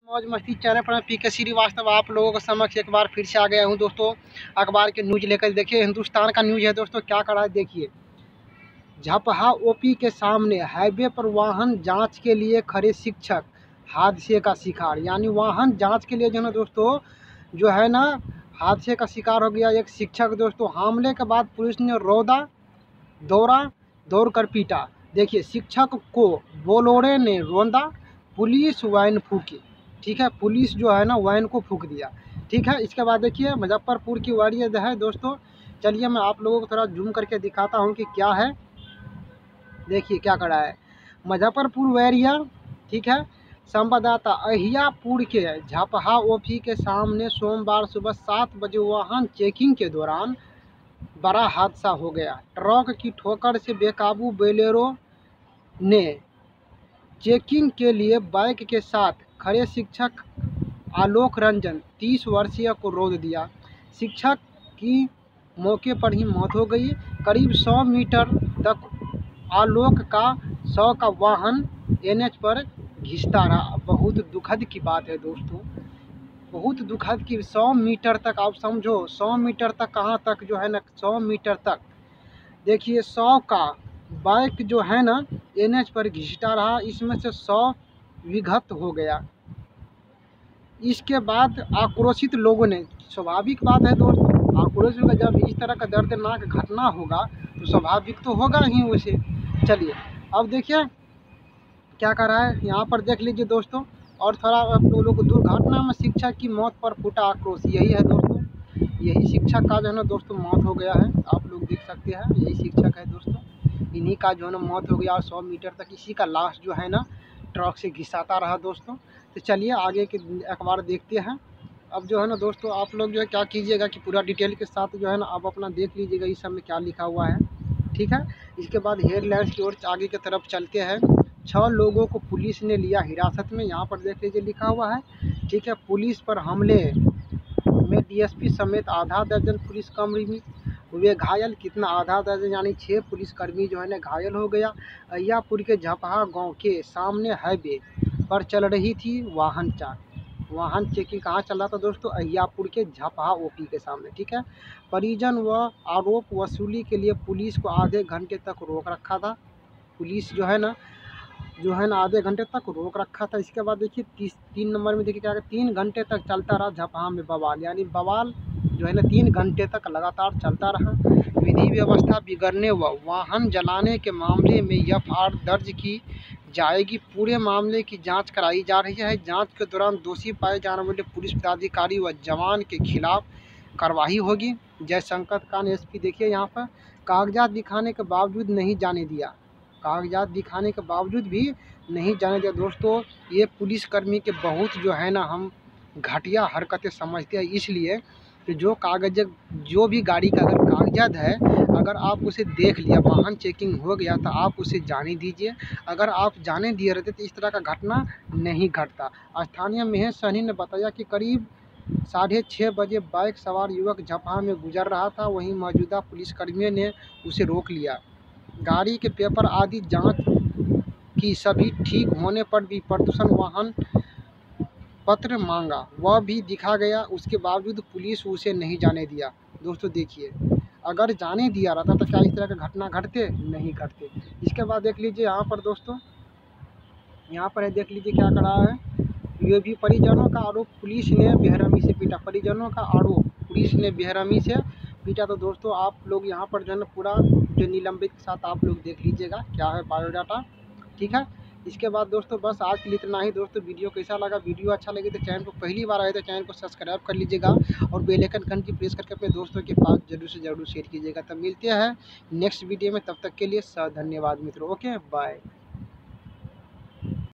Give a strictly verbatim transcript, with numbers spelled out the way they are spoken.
मौज मस्ती चैनल पर मैं पी के श्रीवास्तव आप लोगों के समक्ष एक बार फिर से आ गया हूं दोस्तों। अखबार के न्यूज लेकर देखिए, हिंदुस्तान का न्यूज है दोस्तों। क्या करा है देखिए, झपहा ओपी के सामने हाईवे पर वाहन जांच के लिए खड़े शिक्षक हादसे का शिकार। यानी वाहन जांच के लिए जो है ना दोस्तों, जो है ना हादसे का शिकार हो गया एक शिक्षक दोस्तों। हमले के बाद पुलिस ने रौदा दौड़ा दौड़ कर पीटा। देखिए, शिक्षक को बोलोरे ने रौंदा, पुलिस वैन फूकी। ठीक है, पुलिस जो है ना वैन को फूक दिया। ठीक है, इसके बाद देखिए मुजफ्फरपुर की वारियत है दोस्तों। चलिए मैं आप लोगों को थोड़ा जूम करके दिखाता हूँ कि क्या है। देखिए क्या करा है मुजफ्फरपुर वैरिया। ठीक है, संवाददाता अहियापुर के झपहा ओपी के सामने सोमवार सुबह सात बजे वाहन चेकिंग के दौरान बड़ा हादसा हो गया। ट्रक की ठोकर से बेकाबू बोलेरो ने चेकिंग के लिए बाइक के साथ खड़े शिक्षक आलोक रंजन तीस वर्षीय को रोक दिया। शिक्षक की मौके पर ही मौत हो गई। करीब सौ मीटर तक आलोक का सौ का वाहन एनएच पर घिसता रहा। बहुत दुखद की बात है दोस्तों, बहुत दुखद की सौ मीटर तक आप समझो, सौ मीटर तक कहाँ तक जो है ना, सौ मीटर तक देखिए सौ का बाइक जो है ना एनएच पर घिसता रहा। इसमें से सौ विघत हो गया। इसके बाद आक्रोशित लोगों ने, स्वाभाविक बात है दोस्तों, आक्रोशित का जब इस तरह का दर्दनाक घटना होगा तो स्वाभाविक तो होगा ही उसे। चलिए अब देखिए क्या कर रहा है यहाँ पर, देख लीजिए दोस्तों। और थोड़ा आप लोगों को, दुर्घटना में शिक्षक की मौत पर फूटा आक्रोश। यही है दोस्तों, यही शिक्षक का जो है ना दोस्तों मौत हो गया है। आप लोग देख सकते हैं, यही शिक्षक है दोस्तों, इन्हीं का जो है ना मौत हो गया। और सौ मीटर तक इसी का लाश जो है ना ट्रक से घिसाता रहा दोस्तों। तो चलिए आगे के अखबार देखते हैं। अब जो है ना दोस्तों, आप लोग जो है क्या कीजिएगा कि पूरा डिटेल के साथ जो है ना आप अपना देख लीजिएगा इस सब में क्या लिखा हुआ है। ठीक है, इसके बाद हेडलाइंस की ओर आगे की तरफ चलते हैं। छः लोगों को पुलिस ने लिया हिरासत में, यहाँ पर देख लीजिए लिखा हुआ है। ठीक है, पुलिस पर हमले में डीएसपी समेत आधा दर्जन पुलिसकर्मी हुए घायल। कितना, आधा दर्जन यानी छः पुलिसकर्मी जो है ना घायल हो गया। अहियापुर के झपहा गांव के सामने हाईवे पर चल रही थी वाहन चाक वाहन चेकिंग। कहाँ चल रहा था दोस्तों? अहियापुर के झपहा ओपी के सामने। ठीक है, परिजन व आरोप वसूली के लिए पुलिस को आधे घंटे तक रोक रखा था। पुलिस जो है ना जो है ना आधे घंटे तक रोक रखा था। इसके बाद देखिए तीस तीन नंबर में देखिए क्या है, तीन घंटे तक चलता रहा झपहा में बवाल। यानी बवाल जो है ना तीन घंटे तक लगातार चलता रहा। विधि व्यवस्था बिगड़ने व वाहन जलाने के मामले में एफ आई आर दर्ज की जाएगी। पूरे मामले की जांच कराई जा रही है। जांच के दौरान दोषी पाए जाने वाले पुलिस पदाधिकारी व जवान के खिलाफ कार्रवाई होगी। जयशंकर खान एसपी देखिए यहाँ पर, कागजात दिखाने के बावजूद नहीं जाने दिया। कागजात दिखाने के बावजूद भी नहीं जाने दिया दोस्तों। ये पुलिसकर्मी के बहुत जो है ना हम घटिया हरकतें समझते हैं। इसलिए कि जो कागज, जो भी गाड़ी का अगर कागजात है, अगर आप उसे देख लिया, वाहन चेकिंग हो गया तो आप उसे जाने दीजिए। अगर आप जाने दिए रहते तो इस तरह का घटना नहीं घटता। स्थानीय महेश सहनी ने बताया कि करीब साढ़े छः बजे बाइक सवार युवक झपहा में गुजर रहा था। वहीं मौजूदा पुलिसकर्मियों ने उसे रोक लिया। गाड़ी के पेपर आदि जांच की, सभी ठीक होने पर भी प्रदूषण वाहन पत्र मांगा, वह भी दिखा गया। उसके बावजूद पुलिस उसे नहीं जाने दिया। दोस्तों देखिए, अगर जाने दिया रहता तो क्या इस तरह का घटना घटते? नहीं घटते। इसके बाद देख लीजिए यहाँ पर दोस्तों, यहाँ पर है देख लीजिए क्या करा है। ये भी परिजनों का आरोप, पुलिस ने बेरहमी से पीटा। परिजनों का आरोप, पुलिस ने बेरहमी से पीटा। तो दोस्तों आप लोग यहाँ पर जो है ना पूरा जो निलंबित के साथ आप लोग देख लीजिएगा क्या है बायोडाटा। ठीक है, इसके बाद दोस्तों बस आज के लिए इतना ही दोस्तों। वीडियो कैसा लगा? वीडियो अच्छा लगे तो चैनल को पहली बार आए तो चैनल को सब्सक्राइब कर लीजिएगा और बेल आइकन घंटी प्रेस करके अपने दोस्तों के पास जरूर से जरूर शेयर कीजिएगा। तब मिलते हैं नेक्स्ट वीडियो में, तब तक के लिए धन्यवाद मित्रों। Okay bye.